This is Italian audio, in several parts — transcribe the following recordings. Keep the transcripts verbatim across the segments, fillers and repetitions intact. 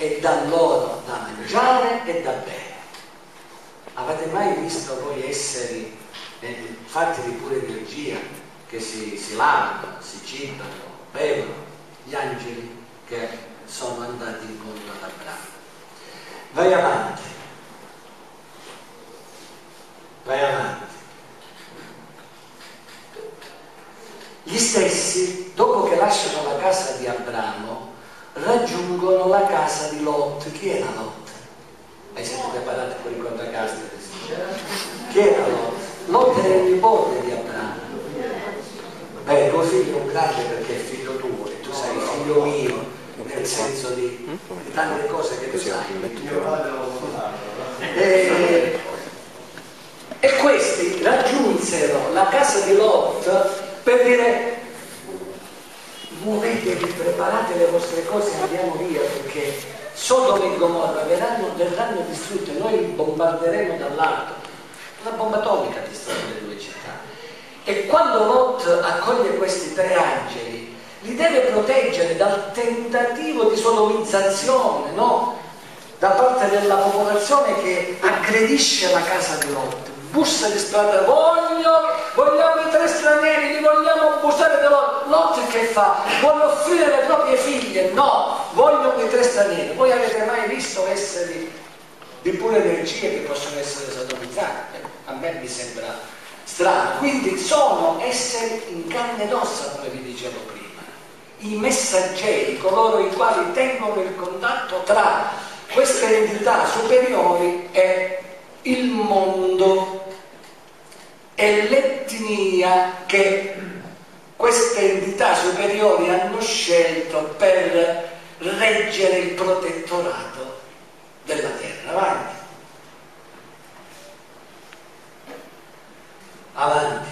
e dà loro da mangiare e da bere. Avete mai visto voi esseri eh, fatti di pura energia che si, si lavano, si cibano, bevono? Gli angeli che sono andati incontro ad Abramo. Vai avanti, vai avanti. Gli stessi, dopo che lasciano la casa di Abramo, raggiungono la casa di Lot. Chi era Lot? Hai sempre preparato fuori contra casa? Chi era Lot? Lot era il nipote di Abramo. Beh, tuo figlio è un grande perché è figlio tuo e tu sei figlio mio, nel senso di tante cose che tu sai. E, e questi raggiunsero la casa di Lot per dire: muovetevi, preparate le vostre cose e andiamo via, perché Sodoma e Gomorra verranno, verranno distrutte, noi li bombarderemo dall'alto. Una bomba atomica distrugge le due città. E quando Lot accoglie questi tre angeli, li deve proteggere dal tentativo di sodomizzazione, no? Da parte della popolazione che aggredisce la casa di Lot. Bussa di strada: voglio, vogliamo i tre stranieri, li vogliamo abusare di loro. Lot che fa? Vuole offrire le proprie figlie? No, vogliono i tre stranieri. Voi avete mai visto esseri di pura energia che possono essere sodomizzati? A me mi sembra strano. Quindi sono esseri in carne ed ossa, come vi dicevo prima, i messaggeri, coloro i quali tengono il contatto tra queste entità superiori e il mondo e l'etnia che queste entità superiori hanno scelto per reggere il protettorato della terra. Avanti. Avanti.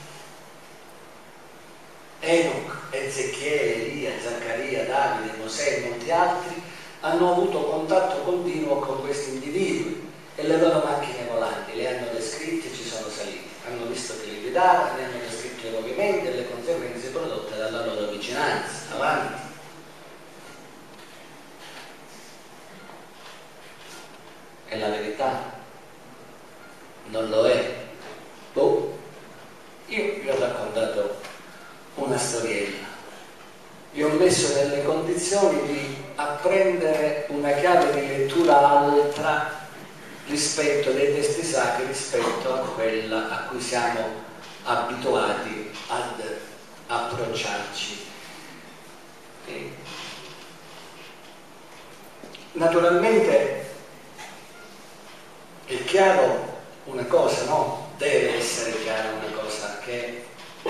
Enoch, Ezechiele, Elia, Zaccaria, Davide, Mosè e molti altri hanno avuto contatto continuo con questi individui e le loro macchine volanti le hanno descritte e ci sono saliti. Hanno visto che li guidavano, ne hanno descritto i movimenti e le conseguenze prodotte dalla loro vicinanza. Avanti. È la verità? Non lo è? Boh. Io vi ho raccontato una storiella. Vi ho messo nelle condizioni di apprendere una chiave di lettura altra rispetto dei testi sacri, rispetto a quella a cui siamo abituati ad approcciarci. E naturalmente è chiaro una cosa, no? Deve essere chiara una cosa, che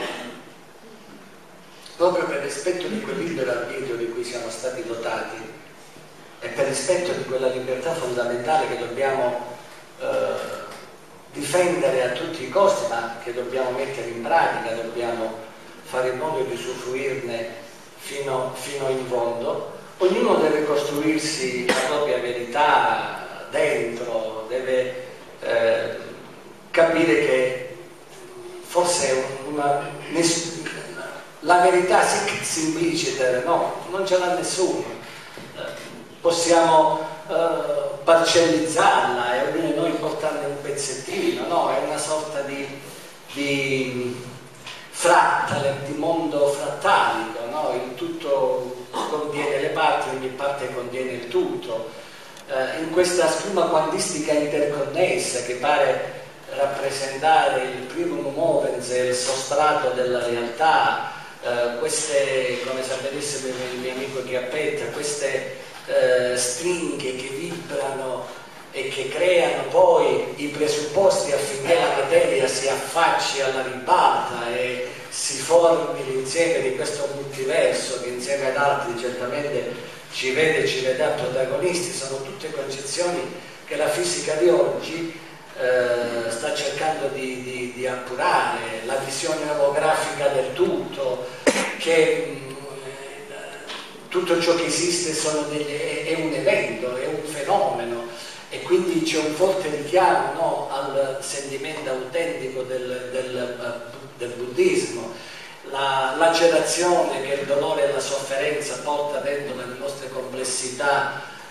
proprio per rispetto di quel libero arbitrio di cui siamo stati dotati e per rispetto di quella libertà fondamentale che dobbiamo eh, difendere a tutti i costi, ma che dobbiamo mettere in pratica, dobbiamo fare in modo di usufruirne fino, fino in fondo, ognuno deve costruirsi la propria verità dentro, deve eh, capire che forse una, la verità sic simpliciter, no, non ce l'ha nessuno. Possiamo uh, parcellizzarla e ognuno di noi portarne un pezzettino, no? È una sorta di, di frattale, di mondo frattalico, no? Il tutto contiene le parti, ogni parte contiene il tutto. Uh, in questa spuma quantistica interconnessa che pare rappresentare il primo movens e il sostrato della realtà, uh, queste, come sa benissimo il mio amico Chiappetta, queste Uh, stringhe che vibrano e che creano poi i presupposti affinché la materia si affacci alla ribalta e si formi l'insieme di questo multiverso che insieme ad altri certamente ci vede e ci vedrà protagonisti. Sono tutte concezioni che la fisica di oggi uh, sta cercando di, di, di appurare, la visione olografica del tutto, che tutto ciò che esiste sono degli, è, è un evento, è un fenomeno, e quindi c'è un forte richiamo, no, al sentimento autentico del, del, del buddismo, la lacerazione che il dolore e la sofferenza porta dentro nelle nostre complessità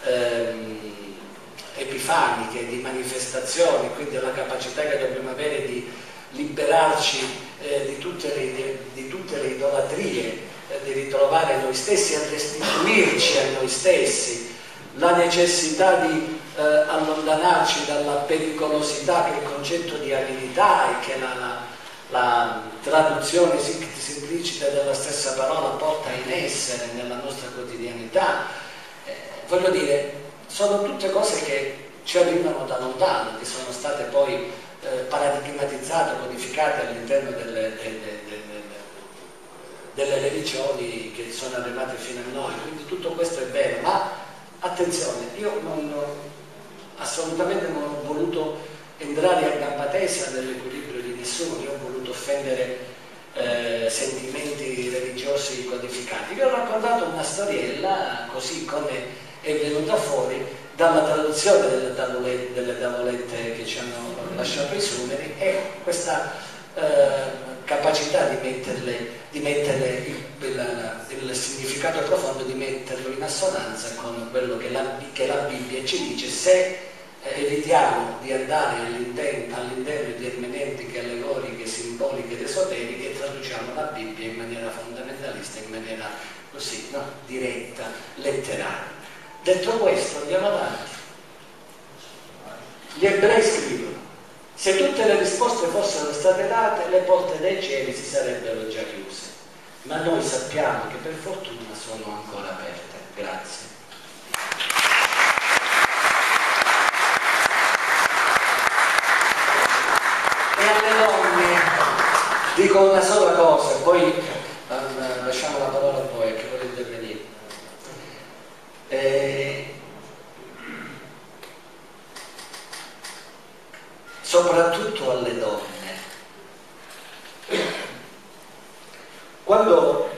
ehm, epifaniche, di manifestazioni, quindi la capacità che dobbiamo avere di liberarci eh, di, tutte le, di, di tutte le idolatrie, eh, di ritrovare noi stessi e restituirci a noi stessi, la necessità di eh, allontanarci dalla pericolosità che il concetto di aridità e che la, la, la traduzione simplicita della stessa parola porta in essere nella nostra quotidianità. Eh, voglio dire, sono tutte cose che ci arrivano da lontano, che sono state poi eh, paradigmatizzate, codificate all'interno delle, delle, delle, delle religioni che sono arrivate fino a noi. Quindi tutto questo è vero, ma attenzione, io non, assolutamente non ho voluto entrare a gamba tesa nell'equilibrio di nessuno, io ho voluto offendere eh, sentimenti religiosi codificati. Vi ho raccontato una storiella così come è venuta fuori dalla traduzione delle tavolette, delle tavolette che ci hanno lasciato i Sumeri, e questa eh, capacità di metterle, di metterle il, il, il significato profondo, di metterlo in assonanza con quello che la, che la Bibbia ci dice, se eh, evitiamo di andare all'interno, all'interno di ermeneutiche allegoriche, simboliche ed esoteriche, e traduciamo la Bibbia in maniera fondamentalista, in maniera così, no? diretta, letteraria. Detto questo, andiamo avanti. Gli ebrei scrivono: se tutte le risposte fossero state date, le porte dei cieli si sarebbero già chiuse, ma noi sappiamo che per fortuna sono ancora aperte. Grazie. E alle donne dico una sola cosa, poi um, lasciamo la parola a voi che volete intervenire. Eh, soprattutto alle donne, quando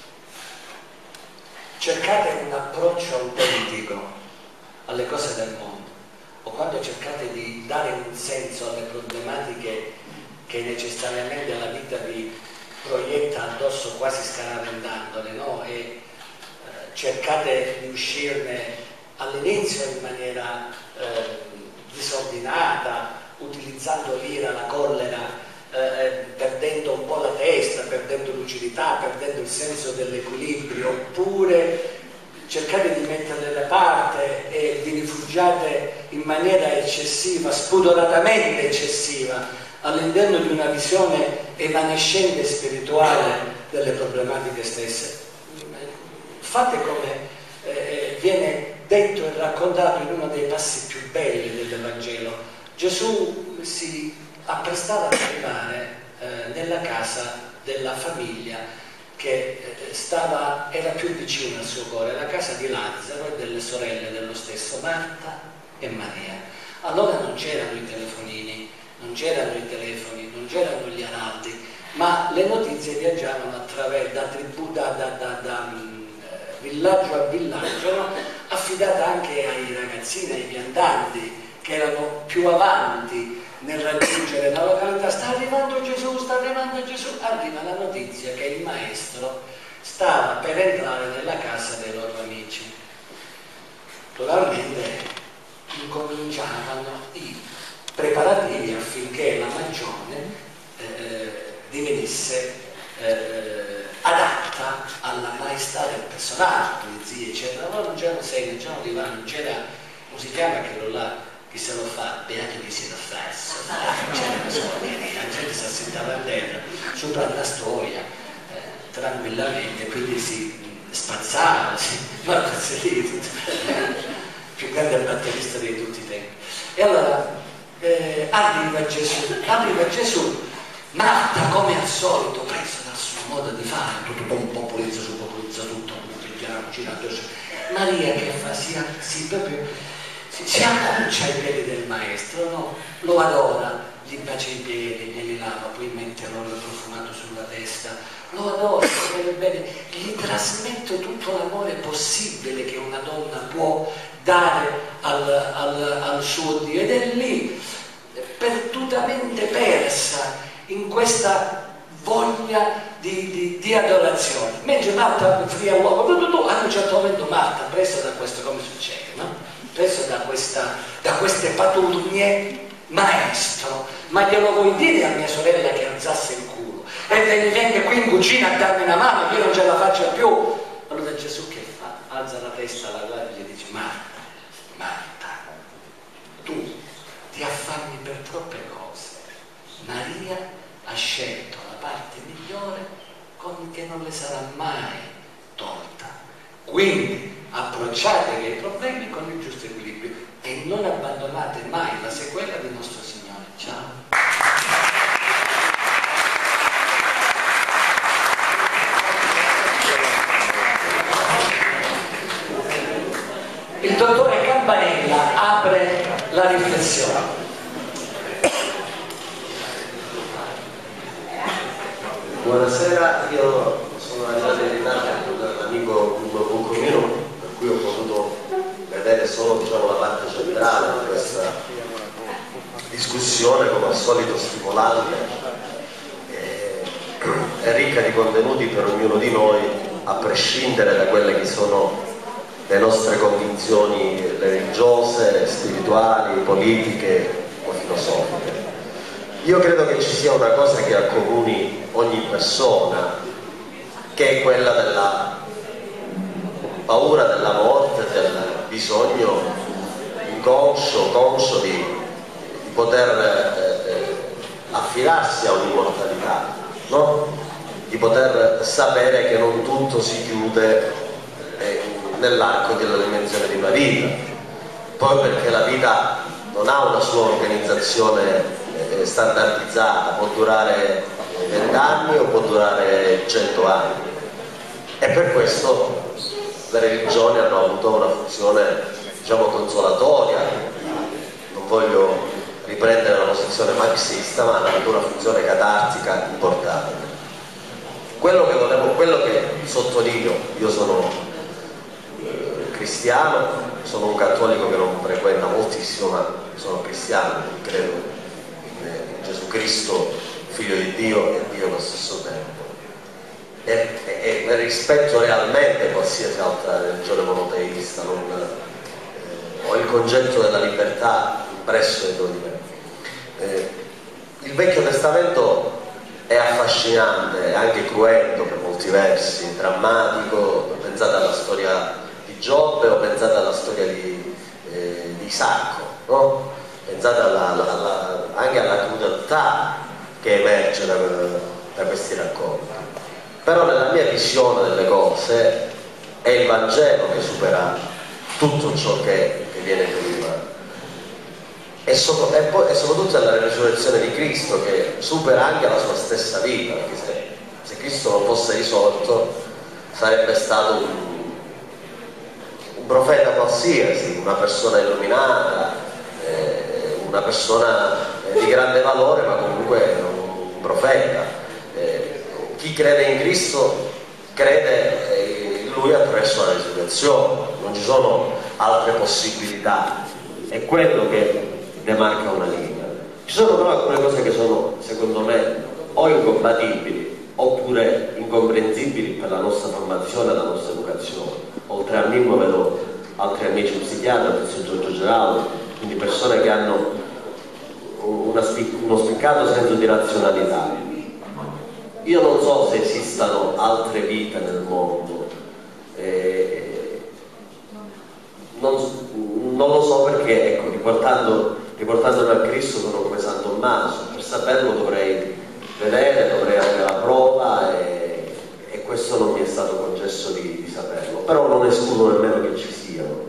cercate un approccio autentico alle cose del mondo, o quando cercate di dare un senso alle problematiche che necessariamente la vita vi proietta addosso, quasi scaraventandole, no? E cercate di uscirne all'inizio in maniera eh, disordinata, utilizzando l'ira, la collera, eh, perdendo un po' la testa, perdendo lucidità, perdendo il senso dell'equilibrio, oppure cercate di metterle da parte e vi rifugiate in maniera eccessiva, spudoratamente eccessiva, all'interno di una visione evanescente spirituale delle problematiche stesse. Fate come eh, viene detto e raccontato in uno dei passi più belli del Vangelo. Gesù si apprestava ad arrivare eh, nella casa della famiglia che eh, stava, era più vicina al suo cuore, la casa di Lazzaro e delle sorelle dello stesso, Marta e Maria. Allora non c'erano i telefonini, non c'erano i telefoni, non c'erano gli araldi, ma le notizie viaggiavano attraverso, da tribù, da, da, da, da villaggio a villaggio, no? Affidata anche ai ragazzini, ai viandanti che erano più avanti nel raggiungere la località. Sta arrivando Gesù, sta arrivando Gesù. Arriva la notizia che il maestro stava per entrare nella casa dei loro amici. Naturalmente incominciavano i preparativi affinché la magione eh, divenisse eh, adatta alla maestà del personaggio, polizie eccetera. Allora non c'erano sei, non c'erano divani, non c'era, come si chiama quello là, chi se lo fa, beato chi se lo fa, non c'era storia, la gente si assentava a terra, sopra la storia, eh, tranquillamente, quindi si spazzava, si, ma lì, più grande batterista di tutti i tempi. E allora eh, arriva Gesù, arriva Gesù, Marta come al solito, preso dal suo modo di fare, tutto un po' pulizza su, popolizza tutto, piano, girato. Maria che fa? Si, si, proprio, si, si accuccia ai piedi del maestro, no? Lo adora, gli bacia i piedi, glieli lava, poi mette l'olio profumato sulla testa, lo adora, bene, gli trasmette tutto l'amore possibile che una donna può dare al, al, al suo Dio, ed è lì, perdutamente persa in questa voglia di, di, di adorazione. Mentre Marta offriva l'uovo, a un certo momento Marta, presa da questo, come succede, no? Presa da, questa, da queste paturnie, maestro, ma glielo vuoi dire a mia sorella che alzasse il culo? E vieni, vieni qui in cucina a darmi una mano, che io non ce la faccio più. Allora Gesù che fa? Alza la testa, la guarda e gli dice: Marta, Marta, tu ti affanni per troppe cose. Maria ha scelto la parte migliore con che non le sarà mai tolta. Quindi approcciatevi ai problemi con il giusto equilibrio e non abbandonate mai la sequela di nostro Signore. Ciao. Il dottore Campanella apre la riflessione. Buonasera, io sono arrivato in ritardo dall'amico Buccomino, per cui ho potuto vedere solo, diciamo, la parte centrale di questa discussione, come al solito stimolante e, e ricca di contenuti per ognuno di noi, a prescindere da quelle che sono le nostre convinzioni religiose, spirituali, politiche o filosofiche. Io credo che ci sia una cosa che accomuni ogni persona, che è quella della paura della morte, del bisogno inconscio, conscio di, di poter eh, affidarsi a un'immortalità, no? Di poter sapere che non tutto si chiude eh, nell'arco della dimensione di una vita, poi perché la vita non ha una sua organizzazione standardizzata, può durare venti anni o può durare cento anni, e per questo le religioni hanno avuto una funzione, diciamo, consolatoria. Non voglio riprendere la posizione marxista, ma hanno avuto una funzione catartica importante. Quello che volevo, quello che sottolineo, io sono eh, cristiano, sono un cattolico che non frequenta moltissimo, ma sono cristiano, credo Gesù Cristo, figlio di Dio e Dio allo stesso tempo, e, e, e rispetto realmente qualsiasi altra religione monoteista, non, eh, ho il concetto della libertà impresso dentro di me. Eh, il Vecchio Testamento è affascinante, è anche cruento per molti versi, drammatico. Pensate alla storia di Giobbe o pensate alla storia di, eh, di Isacco, no? Pensate alla, alla, anche alla crudeltà che emerge da, da questi racconti. Però nella mia visione delle cose è il Vangelo che supera tutto ciò che, che viene prima, e, sopra, e, poi, e soprattutto è la risurrezione di Cristo che supera anche la sua stessa vita, perché se, se Cristo non fosse risorto sarebbe stato un, un profeta qualsiasi, una persona illuminata, eh, una persona eh, di grande valore, ma comunque un profeta. Eh, chi crede in Cristo crede eh, in Lui attraverso la risurrezione, non ci sono altre possibilità, è quello che demarca una linea. Ci sono però alcune cose che sono, secondo me, o incompatibili oppure incomprensibili per la nostra formazione e la nostra educazione. Oltre a Mimmo vedo altri amici psichiatri, penso Giorgio Geraldo, quindi persone che hanno una, uno spiccato senso di razionalità. Io non so se esistano altre vite nel mondo, eh, non, non lo so, perché ecco, riportando, riportandomi a Cristo sono come San Tommaso, per saperlo dovrei vedere, dovrei avere la prova, e, e questo non mi è stato concesso di, di saperlo, però non escludo nemmeno che ci siano.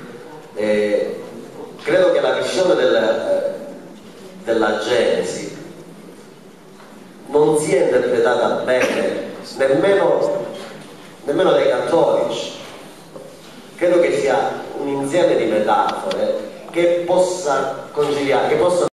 Eh, credo che la visione del, della Genesi non sia interpretata bene nemmeno, nemmeno dai cattolici. Credo che sia un insieme di metafore che possa conciliare, che possa